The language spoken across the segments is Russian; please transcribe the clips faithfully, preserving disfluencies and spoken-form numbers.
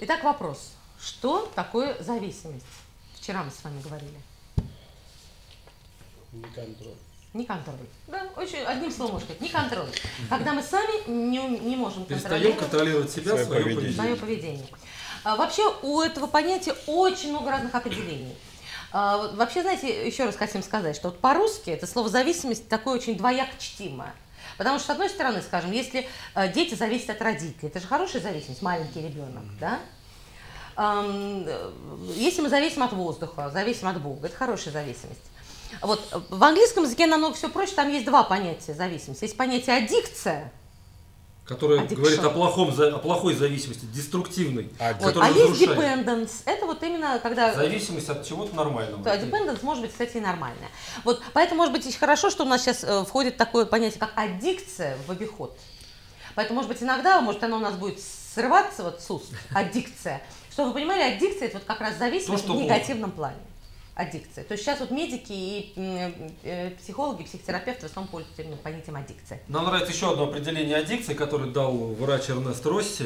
Итак, вопрос. Что такое зависимость? Вчера мы с вами говорили. Не контроль. Не контроль. Да, очень, одним словом можно сказать, не контроль. Когда мы сами не, не можем Перестаем контролировать, контролировать себя, свое, свое поведение. Свое поведение. А, вообще у этого понятия очень много разных определений. А, вообще, знаете, еще раз хотим сказать, что вот по-русски это слово зависимость такое очень двояко чтимое. Потому что, с одной стороны, скажем, если а, дети зависят от родителей, это же хорошая зависимость, маленький ребенок, да? А, если мы зависим от воздуха, зависим от Бога, это хорошая зависимость. Вот, в английском языке намного все проще, там есть два понятия зависимости. Есть понятие аддикция, которая addiction. Говорит о, плохом, о плохой зависимости, деструктивной. Вот, а есть dependence, это вот именно когда... Зависимость от чего-то нормального. Да, dependence может быть, кстати, и нормальная. Вот, поэтому, может быть, хорошо, что у нас сейчас э, входит такое понятие, как аддикция в обиход. Поэтому, может быть, иногда, может, оно у нас будет срываться вот с уст, аддикция. Чтобы вы понимали, аддикция – это вот как раз зависимость в негативном плане. Аддикция. То есть сейчас вот медики и э, психологи, психотерапевты в основном пользуются именно понятием аддикция. Нам нравится еще одно определение аддикции, которое дал врач Эрнест Росси.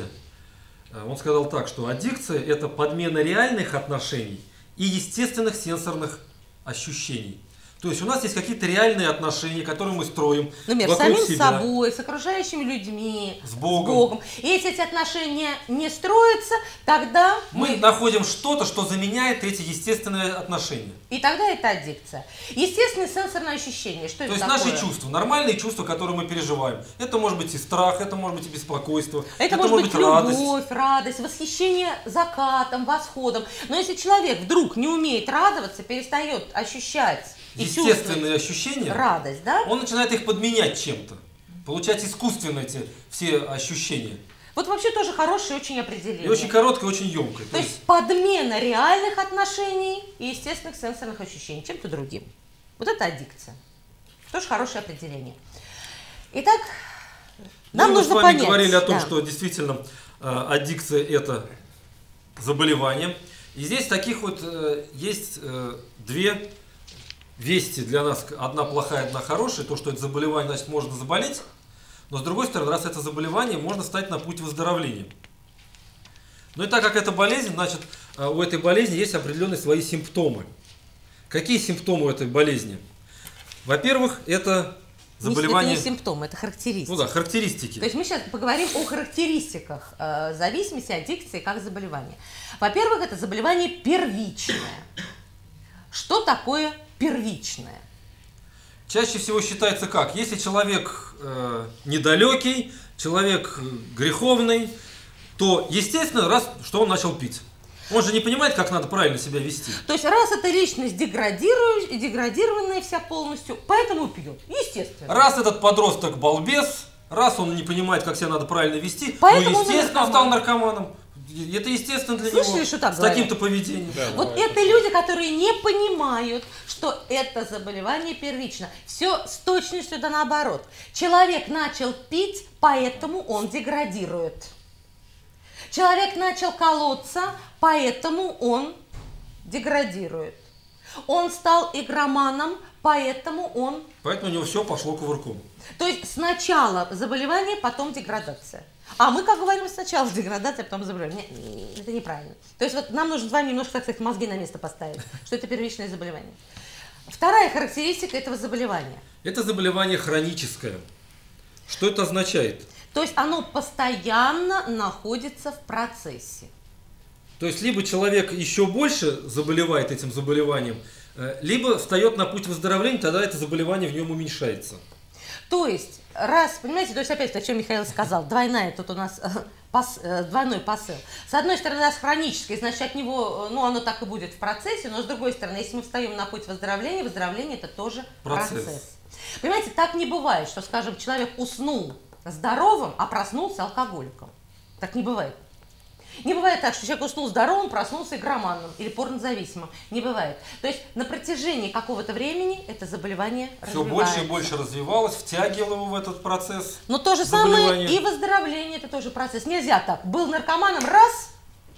Он сказал так, что аддикция – это подмена реальных отношений и естественных сенсорных ощущений. То есть у нас есть какие-то реальные отношения, которые мы строим Например, вокруг с самим себя, собой, с окружающими людьми, с Богом. с Богом. И если эти отношения не строятся, тогда мы, мы находим что-то, что заменяет эти естественные отношения. И тогда это аддикция. Естественное сенсорное ощущение. Что То это есть такое? Наши чувства, нормальные чувства, которые мы переживаем. Это может быть и страх, это может быть и беспокойство, это, это может быть, быть любовь, радость. радость, восхищение закатом, восходом. Но если человек вдруг не умеет радоваться, перестает ощущать естественные ощущения, радость, да? Он начинает их подменять чем-то, получать искусственно эти все ощущения. Вот вообще тоже хорошее очень определение. И очень короткое, очень емкое. То, То есть, есть подмена реальных отношений и естественных сенсорных ощущений чем-то другим. Вот это аддикция. Тоже хорошее определение. Итак, нам ну, нужно мы с вами понять. говорили о том, да. что действительно э, аддикция – это заболевание. И здесь таких вот э, есть э, две вести для нас. Одна плохая, одна хорошая. То, что это заболевание, значит, можно заболеть. Но с другой стороны, раз это заболевание, можно стать на путь выздоровления. Ну и так как это болезнь, значит, у этой болезни есть определенные свои симптомы. Какие симптомы у этой болезни? Во-первых, это заболевание... Это не симптомы, это характеристики. Ну да, характеристики. То есть мы сейчас поговорим о характеристиках э, зависимости, аддикции как заболевания. Во-первых, это заболевание первичное. Что такое первичное? Чаще всего считается как? Если человек э, недалекий, человек греховный, то естественно, раз, что он начал пить. Он же не понимает, как надо правильно себя вести. То есть раз эта личность деградирующая, деградированная вся полностью, поэтому пьет. Естественно. Раз этот подросток балбес, раз он не понимает, как себя надо правильно вести, поэтому ну естественно он стал наркоманом. Это естественно для Слышали, него, что так с таким-то поведением. Да, вот да, это люди, которые не понимают, что это заболевание первично. Все с точностью да наоборот. Человек начал пить, поэтому он деградирует. Человек начал колоться, поэтому он деградирует. Он стал игроманом, поэтому он... Поэтому у него все пошло кувырком. То есть сначала заболевание, потом деградация. А мы, как говорим, сначала деградация, а потом заболевание. Нет, это неправильно. То есть вот нам нужно с вами немножко, так сказать, мозги на место поставить, что это первичное заболевание. Вторая характеристика этого заболевания. Это заболевание хроническое. Что это означает? То есть оно постоянно находится в процессе. То есть либо человек еще больше заболевает этим заболеванием, либо встает на путь выздоровления, тогда это заболевание в нем уменьшается. То есть, раз, понимаете, то есть опять, о чем Михаил сказал, двойная тут у нас пос, двойной посыл. С одной стороны, раз хроническое, значит, от него, ну, оно так и будет в процессе, но с другой стороны, если мы встаем на путь выздоровления, выздоровление это тоже процесс. процесс. Понимаете, так не бывает, что, скажем, человек уснул здоровым, а проснулся алкоголиком. Так не бывает. Не бывает так, что человек уснул здоровым, проснулся игроманом или порнозависимым. Не бывает. То есть на протяжении какого-то времени это заболевание все больше и больше развивалось, втягивало его в этот процесс. Но то же самое и выздоровление, это тоже процесс. Нельзя так. Был наркоманом, раз.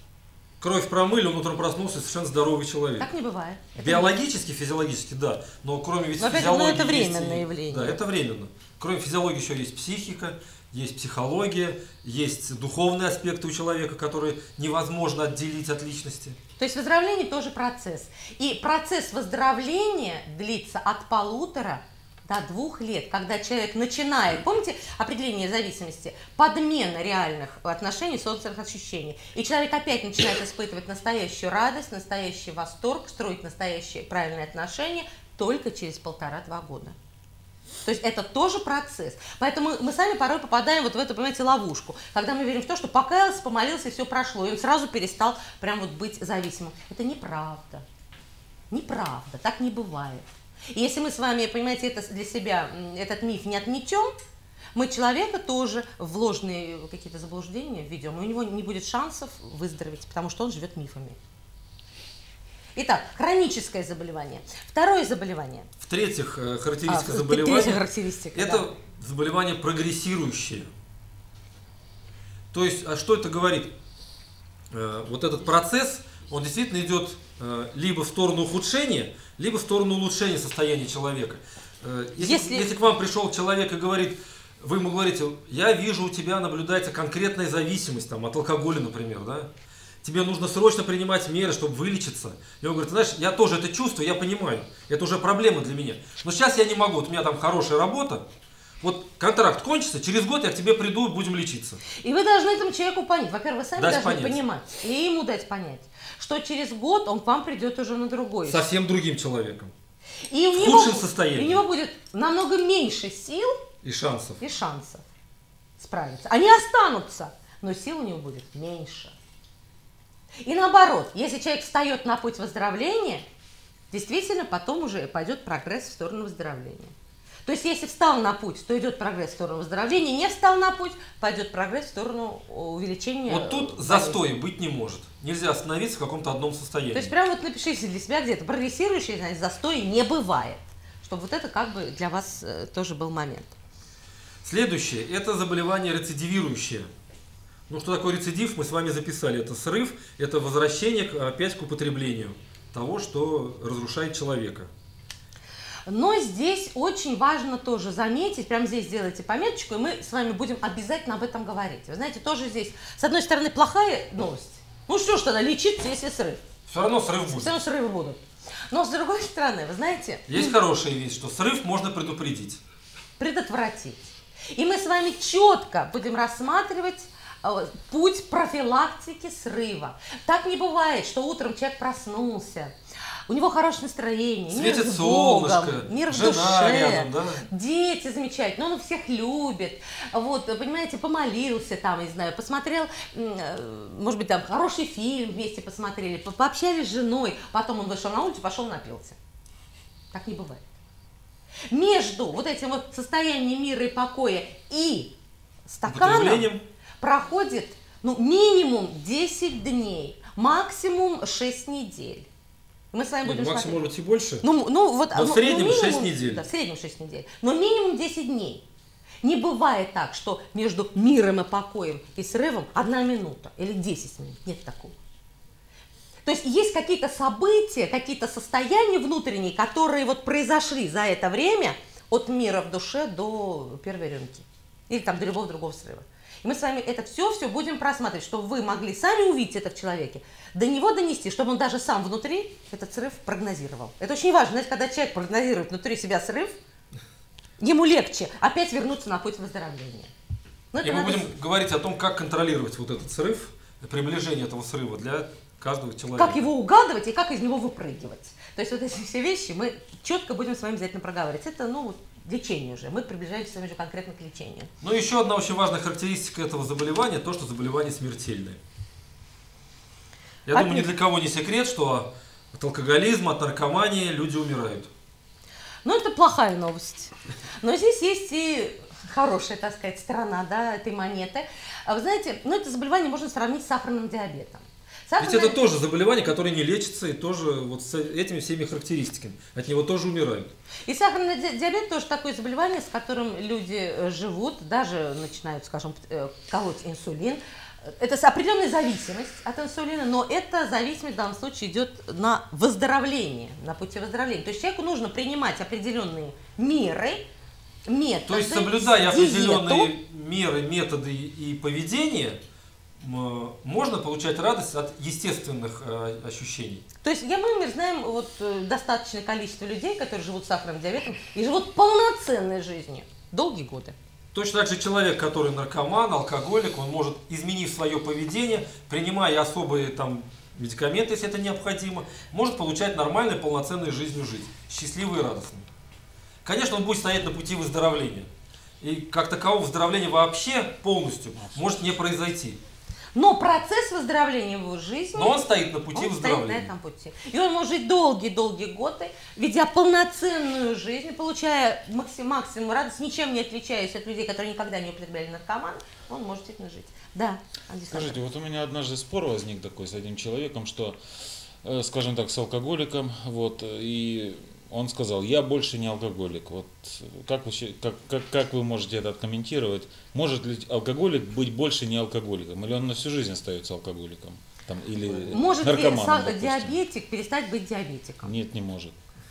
Кровь промыли, он утром проснулся, совершенно здоровый человек. Так не бывает. Биологически, физиологически, да. Но кроме ведь но, физиологии... Но это временное есть, явление. Да, это временно. Кроме физиологии еще есть психика, есть психология, есть духовные аспекты у человека, которые невозможно отделить от личности. То есть выздоровление тоже процесс. И процесс выздоровления длится от полутора до двух лет, когда человек начинает, помните определение зависимости, подмена реальных отношений, собственных ощущений. И человек опять начинает испытывать настоящую радость, настоящий восторг, строить настоящие правильные отношения только через полтора-два года. То есть это тоже процесс. Поэтому мы сами порой попадаем вот в эту, понимаете, ловушку, когда мы верим в то, что покаялся, помолился, и все прошло, и он сразу перестал прям вот быть зависимым. Это неправда. Неправда, так не бывает. И если мы с вами, понимаете, это для себя, этот миф не отметем, мы человека тоже в ложные какие-то заблуждения введем, и у него не будет шансов выздороветь, потому что он живет мифами. Итак, хроническое заболевание. Второе заболевание. В-третьих, характеристика а, заболевания третья характеристика, это да. заболевание прогрессирующее. То есть, а что это говорит? Вот этот процесс, он действительно идет либо в сторону ухудшения, либо в сторону улучшения состояния человека. Если, если... если к вам пришел человек и говорит, вы ему говорите, я вижу, у тебя наблюдается конкретная зависимость там, от алкоголя, например, да? Тебе нужно срочно принимать меры, чтобы вылечиться. И он говорит, знаешь, я тоже это чувствую, я понимаю, это уже проблема для меня. Но сейчас я не могу, вот у меня там хорошая работа, вот контракт кончится, через год я к тебе приду, будем лечиться. И вы должны этому человеку понять, во-первых, вы сами дать должны понять. понимать, и ему дать понять, что через год он к вам придет уже на другой. Совсем другим человеком. И у в него, худшем состоянии. И у него будет намного меньше сил и шансов. и шансов справиться. Они останутся, но сил у него будет меньше. И наоборот, если человек встает на путь выздоровления, действительно потом уже пойдет прогресс в сторону выздоровления. То есть если встал на путь, то идет прогресс в сторону выздоровления, не встал на путь, пойдет прогресс в сторону увеличения. Вот тут застоя быть не может. Нельзя остановиться в каком-то одном состоянии. То есть прямо вот напишите для себя где-то, прогрессирующий, значит, застоя не бывает. Чтобы вот это как бы для вас э, тоже был момент. Следующее, это заболевание рецидивирующее. Ну, что такое рецидив, мы с вами записали. Это срыв, это возвращение опять к употреблению того, что разрушает человека. Но здесь очень важно тоже заметить, прямо здесь сделайте пометочку, и мы с вами будем обязательно об этом говорить. Вы знаете, тоже здесь, с одной стороны, плохая новость. Ну что ж тогда, лечиться, если срыв. Все равно срыв будет. Все равно срывы будут. Но с другой стороны, вы знаете... Есть хорошая вещь, что срыв можно предупредить. Предотвратить. И мы с вами четко будем рассматривать путь профилактики срыва. Так не бывает, что утром человек проснулся, у него хорошее настроение, светит мир с Богом, солнышко, мир в жена душе, рядом, да? дети замечательные, он всех любит, вот, понимаете, помолился там, не знаю, посмотрел, может быть, там хороший фильм вместе посмотрели, пообщались с женой, потом он вышел на улицу, пошел напился. Так не бывает. Между вот этим вот состоянием мира и покоя и стаканом проходит, ну, минимум десять дней, максимум шесть недель. Мы с вами будем Нет, максимум, может быть, и больше. Ну, ну, вот, Но ну, в среднем ну, минимум, шесть недель. Да, в среднем шесть недель. Но минимум десять дней. Не бывает так, что между миром и покоем и срывом одна минута или десять минут. Нет такого. То есть есть какие-то события, какие-то состояния внутренние, которые вот произошли за это время от мира в душе до первой рюмки. Или там до любого другого срыва. И мы с вами это все-все будем просматривать, чтобы вы могли сами увидеть это в человеке, до него донести, чтобы он даже сам внутри этот срыв прогнозировал. Это очень важно. Знаете, когда человек прогнозирует внутри себя срыв, ему легче опять вернуться на путь выздоровления. Но и мы надо... будем говорить о том, как контролировать вот этот срыв, приближение этого срыва для каждого человека. Как его угадывать и как из него выпрыгивать. То есть вот эти все вещи мы четко будем с вами обязательно проговаривать. Это, ну, лечение уже. Мы приближаемся с вами уже конкретно к лечению. Ну, еще одна очень важная характеристика этого заболевания, то, что заболевание смертельное. Я а думаю, ни для кого не секрет, что от алкоголизма, от наркомании люди умирают. Ну, это плохая новость. Но здесь есть и хорошая, так сказать, сторона, да, этой монеты. Вы знаете, ну, это заболевание можно сравнить с сахарным диабетом. Сахарный... Ведь это тоже заболевание, которое не лечится, и тоже вот с этими всеми характеристиками. От него тоже умирают. И сахарный диабет тоже такое заболевание, с которым люди живут, даже начинают, скажем, колоть инсулин. Это определенная зависимость от инсулина, но эта зависимость в данном случае идет на выздоровление, на пути выздоровления. То есть человеку нужно принимать определенные меры, методы, То есть, соблюдая диету. определенные меры, методы и поведение, можно получать радость от естественных э, ощущений. То есть я, мы, например, знаем вот, э, достаточное количество людей, которые живут с сахарным диабетом и живут полноценной жизнью долгие годы. Точно так же человек, который наркоман, алкоголик, он может, изменив свое поведение, принимая особые там медикаменты, если это необходимо, может получать нормальную, полноценную жизнь жить, счастливой и радостной. Конечно, он будет стоять на пути выздоровления. И как такового выздоровления вообще полностью может не произойти. Но процесс выздоровления в его жизни, но он стоит на пути он выздоровления. Стоит на этом пути. И он может жить долгие-долгие годы, ведя полноценную жизнь, получая максим, максимум радости, ничем не отличаясь от людей, которые никогда не употребляли наркоман, он может действительно жить. Да, Скажите, вот у меня однажды спор возник такой с одним человеком, что, э, скажем так, с алкоголиком, вот, и он сказал: я больше не алкоголик. Вот как вы, как, как, как вы можете это откомментировать? Может ли алкоголик быть больше не алкоголиком? Или он на всю жизнь остается алкоголиком? Там, или может наркоманом, ли диабетик перестать быть диабетиком? Нет, не может.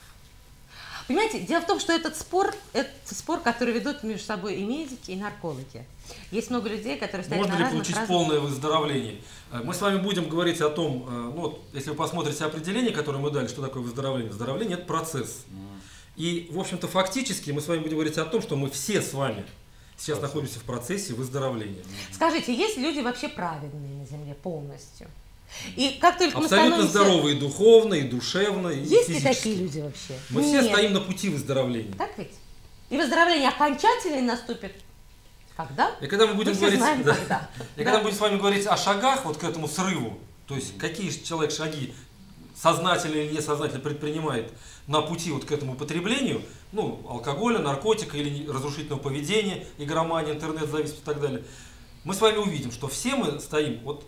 Понимаете, дело в том, что этот спор, это спор, который ведут между собой и медики, и наркологи. Есть много людей, которые стоят Можно на ли разных, получить разных... полное выздоровление? Мы с вами будем говорить о том, ну, если вы посмотрите определение, которое мы дали, что такое выздоровление. Выздоровление – это процесс. И, в общем-то, фактически мы с вами будем говорить о том, что мы все с вами сейчас находимся в процессе выздоровления. Скажите, есть люди вообще праведные на Земле полностью? И как только абсолютно мы становимся... здоровые и духовно, и душевно, и есть физически. ли такие люди вообще? Мы Нет. все стоим на пути выздоровления. Так ведь? И выздоровление окончательно наступит когда? И когда мы будем мы говорить, знаем, да, когда. и Да. когда мы будем с вами говорить о шагах вот к этому срыву, то есть какие человек шаги сознательно или несознательно предпринимает на пути вот к этому употреблению, ну, алкоголя, наркотика или разрушительного поведения, игромания, интернет-зависимость и так далее, мы с вами увидим, что все мы стоим вот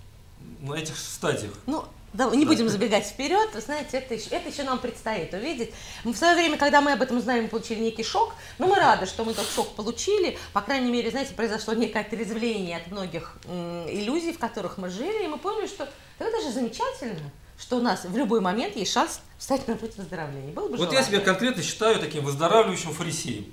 на этих стадиях. Ну, да, не будем забегать вперед, вы знаете, это еще, это еще нам предстоит увидеть. Мы в свое время, когда мы об этом узнали, мы получили некий шок, но мы рады, что мы этот шок получили. По крайней мере, знаете, произошло некое отрезвление от многих м, иллюзий, в которых мы жили, и мы поняли, что да, это же замечательно, что у нас в любой момент есть шанс встать на путь выздоровления. Было бы Вот желание. я себя конкретно считаю таким выздоравливающим фарисеем.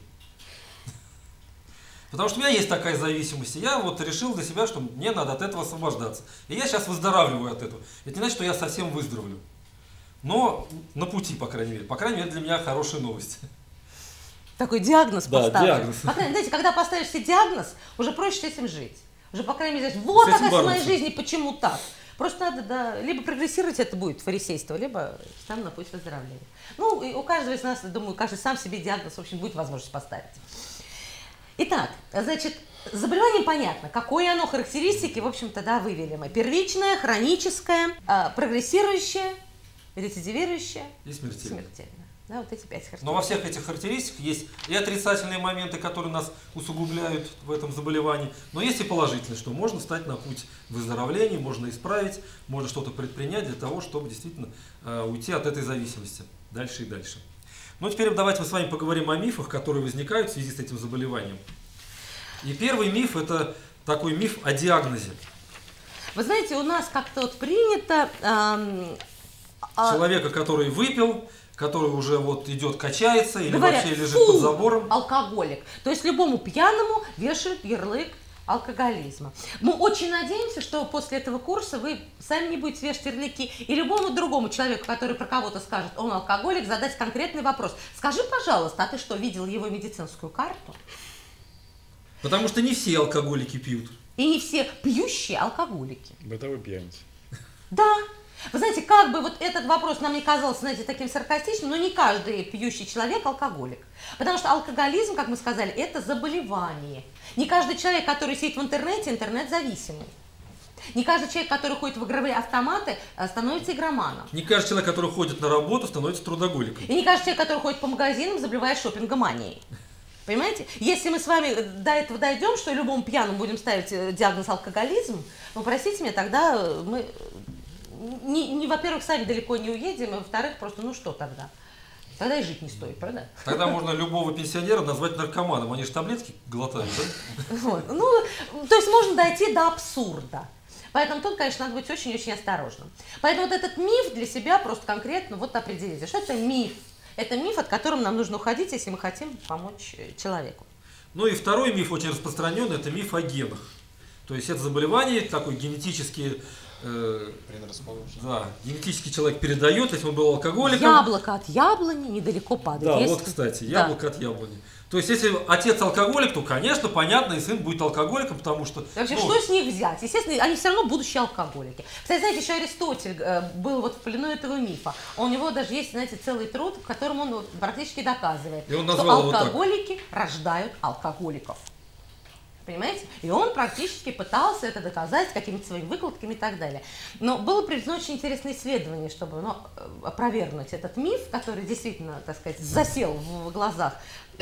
Потому что у меня есть такая зависимость, и я вот решил для себя, что мне надо от этого освобождаться. И я сейчас выздоравливаю от этого. Это не значит, что я совсем выздоровлю. Но на пути, по крайней мере. По крайней мере, для меня хорошая новость. Такой диагноз Да, поставлен. диагноз. По крайней мере, знаете, когда поставишь себе диагноз, уже проще с этим жить. Уже, по крайней мере, знаешь, вот С этим оказывается, в моей бороться. жизни почему так. Просто надо, да, либо прогрессировать, это будет фарисейство, либо сам на путь выздоровления. Ну, и у каждого из нас, думаю, каждый сам себе диагноз, в общем, будет возможность поставить. Итак, значит, заболевание понятно, какое оно, характеристики, в общем-то, да, вывели мы. Первичное, хроническое, э, прогрессирующее, рецидивирующее И смертельно. смертельное. Да, вот эти пять характеристик. Но во всех этих характеристиках есть и отрицательные моменты, которые нас усугубляют в этом заболевании, но есть и положительные, что можно встать на путь выздоровления, можно исправить, можно что-то предпринять для того, чтобы действительно э, уйти от этой зависимости дальше и дальше. Ну, теперь давайте мы с вами поговорим о мифах, которые возникают в связи с этим заболеванием. И первый миф – это такой миф о диагнозе. Вы знаете, у нас как-то вот принято... эм, а, Человека, который выпил, который уже вот идет, качается или говорят, вообще лежит фу, под забором. алкоголик. То есть любому пьяному вешают ярлык алкоголизма. Мы очень надеемся, что после этого курса вы сами не будете вешать ярлыки, и любому другому человеку, который про кого-то скажет, он алкоголик, задать конкретный вопрос. Скажи, пожалуйста, а ты что, видел его медицинскую карту? Потому что не все алкоголики пьют. И не все пьющие алкоголики. Бытовой пьяница. Да. Вы знаете, как бы вот этот вопрос нам не казался, знаете, таким саркастичным, но не каждый пьющий человек алкоголик. Потому что алкоголизм, как мы сказали, это заболевание. Не каждый человек, который сидит в интернете, интернет-зависимый. Не каждый человек, который ходит в игровые автоматы, становится игроманом. Не каждый человек, который ходит на работу, становится трудоголиком. И не каждый человек, который ходит по магазинам, заболевает шопингоманией. Понимаете? Если мы с вами до этого дойдем, что любому пьяному будем ставить диагноз алкоголизм, ну, простите меня, тогда мы... Не, не, во-первых, сами далеко не уедем, а во-вторых, просто ну что тогда? Тогда и жить не стоит, правда? Тогда можно любого пенсионера назвать наркоманом. Они же таблетки глотают, да? Вот. Ну, то есть можно дойти до абсурда. Поэтому тут, конечно, надо быть очень-очень осторожным. Поэтому вот этот миф для себя просто конкретно вот определите, что это миф. Это миф, от которого нам нужно уходить, если мы хотим помочь человеку. Ну и второй миф, очень распространенный, это миф о генах. То есть это заболевание, такой генетический, э, да, генетический человек передает, если он был алкоголиком. Яблоко от яблони недалеко падает. Да, если... вот, кстати, яблоко да. от яблони. То есть, если отец алкоголик, то, конечно, понятно, и сын будет алкоголиком, потому что... Вообще, ну, что с них взять? Естественно, они все равно будущие алкоголики. Кстати, знаете, еще Аристотель э, был вот в плену этого мифа. У него даже есть, знаете, целый труд, в котором он вот практически доказывает, и он что назвал алкоголики вот рождают алкоголиков. Понимаете? И он практически пытался это доказать какими-то своими выкладками и так далее. Но было проведено очень интересное исследование, чтобы ну, опровергнуть этот миф, который действительно, так сказать, засел в глазах.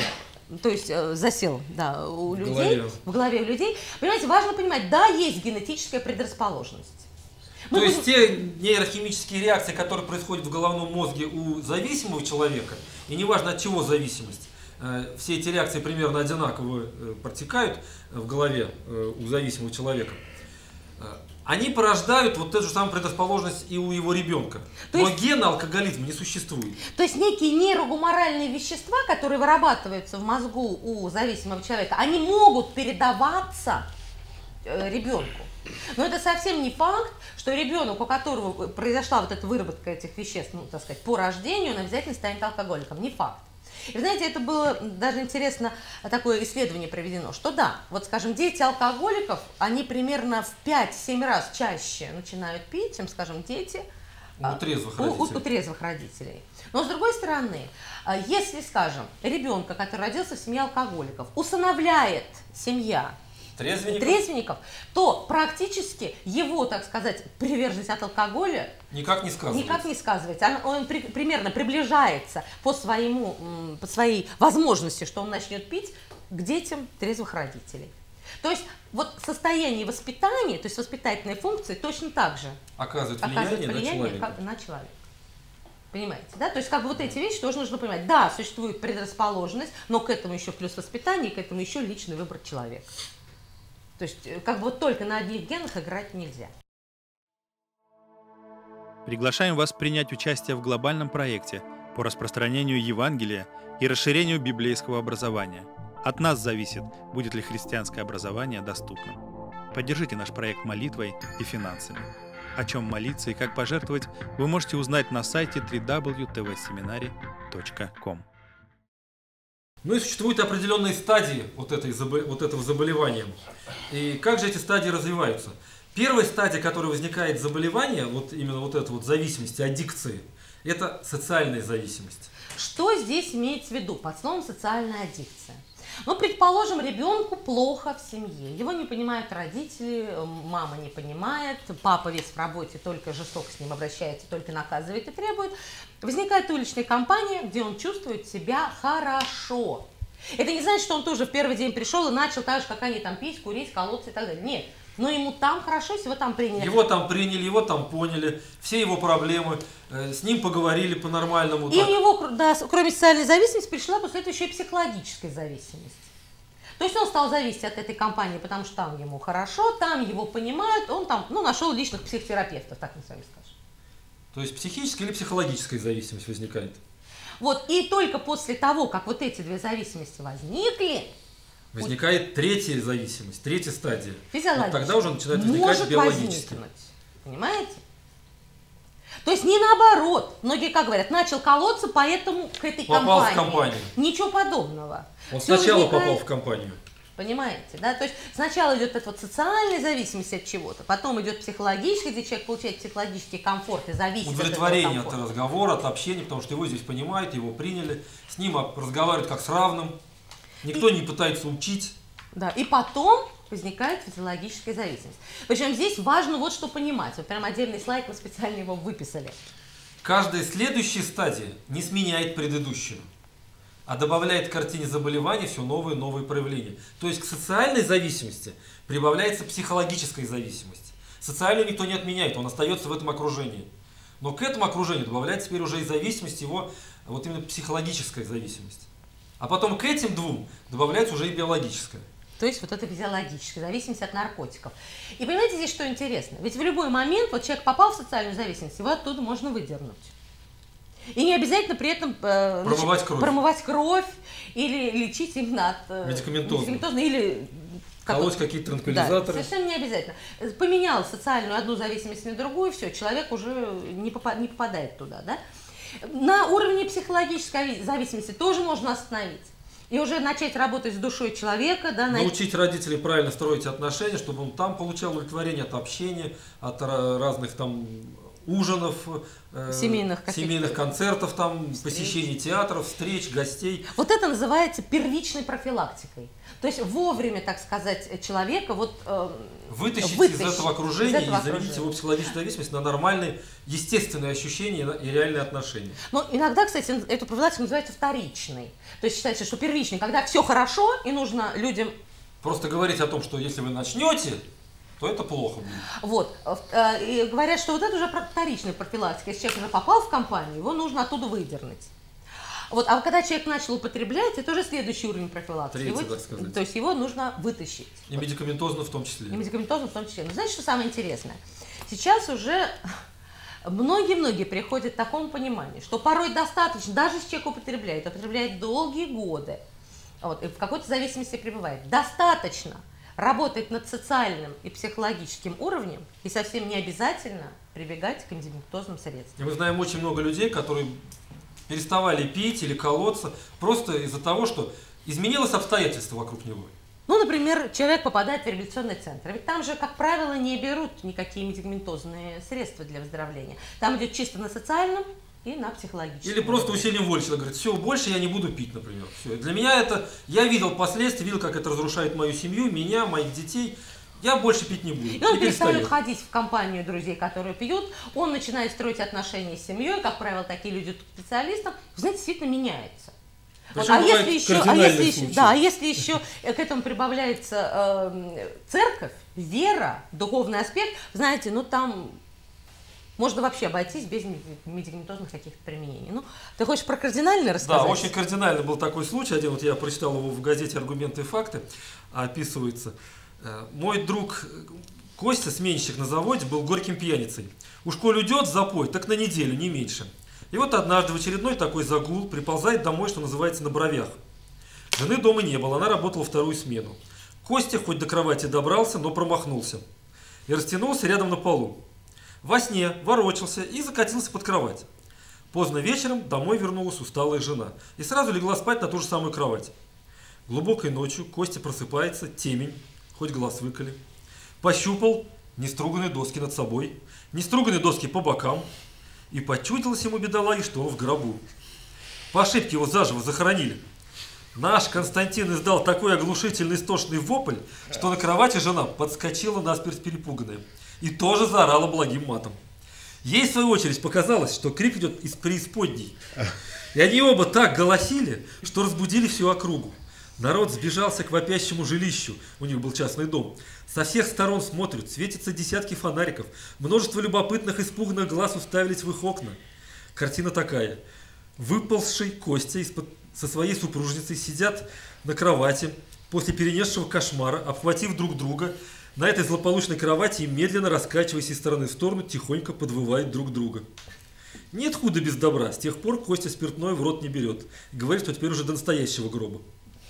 То есть э, засел, да, у людей, голове. в голове у людей. Понимаете, важно понимать, да, есть генетическая предрасположенность. Мы То будем... есть те нейрохимические реакции, которые происходят в головном мозге у зависимого человека, и неважно от чего зависимость, э, все эти реакции примерно одинаково э, протекают в голове э, у зависимого человека, э, они порождают вот эту же самую предрасположенность и у его ребенка. То Но есть, гена алкоголизма не существует. То есть некие нейрогуморальные вещества, которые вырабатываются в мозгу у зависимого человека, они могут передаваться э, ребенку. Но это совсем не факт, что ребенок, у которого произошла вот эта выработка этих веществ, ну, так сказать, по рождению, он обязательно станет алкоголиком. Не факт. И, вы знаете, это было даже интересно, такое исследование проведено, что да, вот, скажем, дети алкоголиков, они примерно в пять-семь раз чаще начинают пить, чем, скажем, дети у трезвых, у, родителей. У, у трезвых родителей. Но, с другой стороны, если, скажем, ребенка, который родился в семье алкоголиков, усыновляет семья трезвенников, трезвенников, то практически его, так сказать, приверженность от алкоголя никак не сказывается. Никак не сказывается. Он, он при, примерно приближается по, своему, по своей возможности, что он начнет пить, к детям трезвых родителей. То есть вот состояние воспитания, то есть воспитательные функции точно так же оказывают влияние, оказывают влияние на человека. на человека. Понимаете, да? То есть как бы вот эти вещи тоже нужно понимать. Да, существует предрасположенность, но к этому еще плюс воспитание, к этому еще личный выбор человека. То есть как бы вот только на одних генах играть нельзя. Приглашаем вас принять участие в глобальном проекте по распространению Евангелия и расширению библейского образования. От нас зависит, будет ли христианское образование доступным. Поддержите наш проект молитвой и финансами. О чем молиться и как пожертвовать, вы можете узнать на сайте дабл ю дабл ю дабл ю точка тэ вэ семинари точка ком. Ну и существуют определенные стадии вот, этой, вот этого заболевания. И как же эти стадии развиваются? Первая стадия, которая возникает заболевание, вот именно вот эта вот зависимости, аддикции, это социальная зависимость. Что здесь имеется в виду под словом социальная аддикция? Ну, предположим, ребенку плохо в семье, его не понимают родители, мама не понимает, папа весь в работе, только жестоко с ним обращается, только наказывает и требует. Возникает уличная компания, где он чувствует себя хорошо. Это не значит, что он тоже в первый день пришел и начал так же, как они там пить, курить, колоться и так далее. Нет. Но ему там хорошо, если его там приняли. Его там приняли, его там поняли, все его проблемы, э, с ним поговорили по-нормальному. И так. У него, да, кроме социальной зависимости, пришла после этого еще и психологическая зависимость. То есть он стал зависеть от этой компании, потому что там ему хорошо, там его понимают, он там, ну, нашел личных психотерапевтов, так мы с вами скажем. То есть психическая или психологическая зависимость возникает? Вот, и только после того, как вот эти две зависимости возникли, возникает третья зависимость, третья стадия. Вот тогда уже начинает возникать биологически. Понимаете? То есть не наоборот. Многие, как говорят, начал колоться, поэтому к этой попал компании. в компанию. Ничего подобного. Он Всё сначала возникает... попал в компанию. Понимаете, да? То есть сначала идет эта вот социальная зависимость от чего-то, потом идет психологическая, где человек получает психологический комфорт и зависит удовлетворение от этого от разговора, от общения, потому что его здесь понимают, его приняли, с ним разговаривают как с равным, никто и... не пытается учить. Да, и потом возникает физиологическая зависимость. Причем здесь важно вот что понимать. Вот прям отдельный слайд, мы специально его выписали. Каждая следующая стадия не сменяет предыдущую, а добавляет к картине заболевания все новые и новые проявления. То есть к социальной зависимости прибавляется психологическая зависимость. Социальную никто не отменяет, он остается в этом окружении. Но к этому окружению добавляется теперь уже и зависимость его, вот именно психологическая зависимость. А потом к этим двум добавляется уже и биологическая. То есть вот это физиологическая зависимость от наркотиков. И понимаете здесь, что интересно? Ведь в любой момент вот человек попал в социальную зависимость, его оттуда можно выдернуть. И не обязательно при этом э, Промывать кровь. промывать кровь или лечить именно от э, Медикаментозно. медикаментозно или колоть какие-то транквилизаторы. Да, совершенно не обязательно. Поменял социальную одну зависимость на другую, все, человек уже не, попа- не попадает туда, да? На уровне психологической зависимости тоже можно остановить. И уже начать работать с душой человека, да, научить родителей правильно строить отношения, чтобы он там получал удовлетворение от общения, от разных там ужинов, э, семейных, семейных концертов, там, посещений театров, встреч, гостей. Вот это называется первичной профилактикой. То есть вовремя, так сказать, человека вот, э, вытащить, вытащить из этого окружения из этого и заменить окружения. его психологическую зависимость на нормальные, естественные ощущения и реальные отношения. Но иногда, кстати, эту профилактику называют вторичной. То есть считается, что первичной, когда все хорошо и нужно людям... Просто говорить о том, что если вы начнете, то это плохо будет. Вот. И говорят, что вот это уже вторичная профилактика. Если человек уже попал в компанию, его нужно оттуда выдернуть. Вот. А когда человек начал употреблять, это уже следующий уровень профилактики. Третий, его, так сказать. То есть его нужно вытащить. И медикаментозно в том числе. И медикаментозно в том числе. Но знаете, что самое интересное? Сейчас уже многие-многие приходят к такому пониманию, что порой достаточно, даже если человек употребляет, употребляет долгие годы, вот, и в какой-то зависимости пребывает, достаточно работать над социальным и психологическим уровнем, и совсем не обязательно прибегать к медикаментозным средствам. И мы знаем очень много людей, которые переставали пить или колоться просто из-за того, что изменилось обстоятельство вокруг него. Ну, например, человек попадает в реабилитационный центр. Ведь там же, как правило, не берут никакие медикаментозные средства для выздоровления. Там идет чисто на социальном и на психологическом. Или просто усилием воли человек говорит, все, больше я не буду пить, например. Все. Для меня это, я видел последствия, видел, как это разрушает мою семью, меня, моих детей. Я больше пить не буду. И он И перестает перестаю. ходить в компанию друзей, которые пьют, он начинает строить отношения с семьей, как правило, такие люди идут к специалистам, вы знаете, действительно меняется. Вот, а, если еще, а, если еще, да, а если еще к этому прибавляется э, церковь, вера, духовный аспект, знаете, ну там можно вообще обойтись без медикаментозных каких-то применений. Ну, ты хочешь про кардинальное рассказать? Да, очень кардинальный был такой случай. Один, вот я прочитал его в газете «Аргументы и факты», описывается. Мой друг Костя, сменщик на заводе, был горьким пьяницей. Уж коль уйдет в запой, так на неделю, не меньше. И вот однажды в очередной такой загул приползает домой, что называется, на бровях. Жены дома не было, она работала вторую смену. Костя хоть до кровати добрался, но промахнулся. И растянулся рядом на полу. Во сне ворочался и закатился под кровать. Поздно вечером домой вернулась усталая жена. И сразу легла спать на ту же самую кровать. Глубокой ночью Костя просыпается, темень, хоть глаз выколи. Пощупал неструганные доски над собой, неструганные доски по бокам. И почудилось ему, бедолаге, что он в гробу. По ошибке его заживо захоронили. Наш Константин издал такой оглушительный истошный вопль, что на кровати жена подскочила насмерть перепуганная. И тоже заорала благим матом. Ей, в свою очередь, показалось, что крик идет из преисподней. И они оба так голосили, что разбудили всю округу. Народ сбежался к вопящему жилищу, у них был частный дом. Со всех сторон смотрят, светятся десятки фонариков. Множество любопытных испуганных глаз уставились в их окна. Картина такая. Выползший Костя из-под, со своей супружницей сидят на кровати после перенесшего кошмара, обхватив друг друга. На этой злополучной кровати и медленно, раскачиваясь из стороны в сторону, тихонько подвывают друг друга. Нет худа без добра. С тех пор Костя спиртное в рот не берет. И говорит, что теперь уже до настоящего гроба.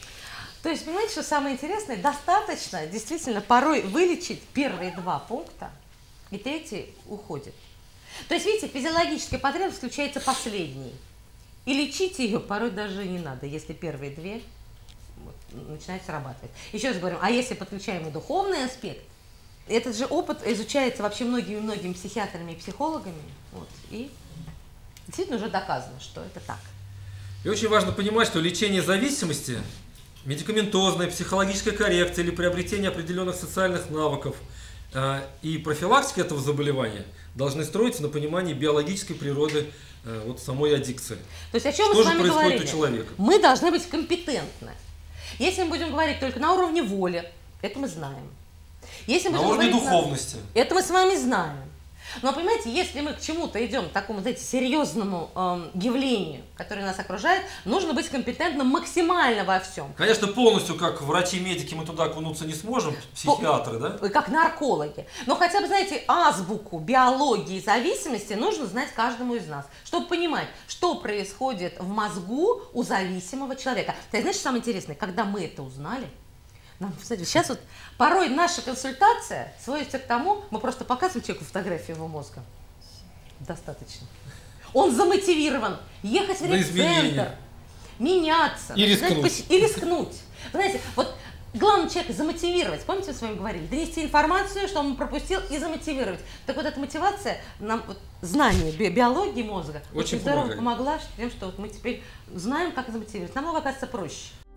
То есть, понимаете, что самое интересное? Достаточно действительно порой вылечить первые два пункта, и третий уходит. То есть, видите, физиологическая потребность включается последней. И лечить ее порой даже не надо, если первые две вот, начинают срабатывать. Еще раз говорю, а если подключаем и духовный аспект, этот же опыт изучается вообще многими-многими психиатрами и психологами, вот, и действительно уже доказано, что это так. И очень важно понимать, что лечение зависимости, медикаментозная, психологическая коррекция или приобретение определенных социальных навыков э, и профилактика этого заболевания должны строиться на понимании биологической природы э, вот самой аддикции. То есть о чем что мы с же вами происходит говорили? у человека? Мы должны быть компетентны. Если мы будем говорить только на уровне воли, это мы знаем. Если мы На будем уровне говорить духовности. На... Это мы с вами знаем. Но понимаете, если мы к чему-то идем, к такому, знаете, серьезному э, явлению, которое нас окружает, нужно быть компетентным максимально во всем. Конечно, полностью, как врачи-медики, мы туда окунуться не сможем, психиатры, да? Как наркологи. Но хотя бы, знаете, азбуку биологии зависимости нужно знать каждому из нас, чтобы понимать, что происходит в мозгу у зависимого человека. Ты знаешь, что самое интересное? Когда мы это узнали, нам, кстати, сейчас вот порой наша консультация сводится к тому, мы просто показываем человеку фотографию его мозга. Достаточно. Он замотивирован ехать в репцентр, меняться. И рискнуть. И рискнуть. Вы знаете, вот главное человека замотивировать. Помните, мы с вами говорили? Донести информацию, что он пропустил, и замотивировать. Так вот эта мотивация, нам вот, знание би биологии мозга очень, очень здорово помогает. помогла тем, что вот мы теперь знаем, как замотивировать. Намного, оказывается, проще.